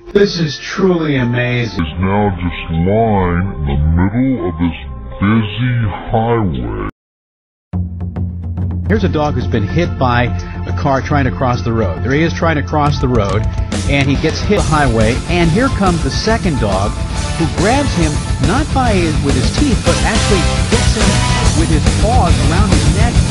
This is truly amazing. Is now just lying in the middle of this busy highway. Here's a dog who's been hit by a car trying to cross the road. There he is trying to cross the road, and he gets hit on the highway, and here comes the second dog who grabs him, not with his teeth, but actually gets him with his paws around his neck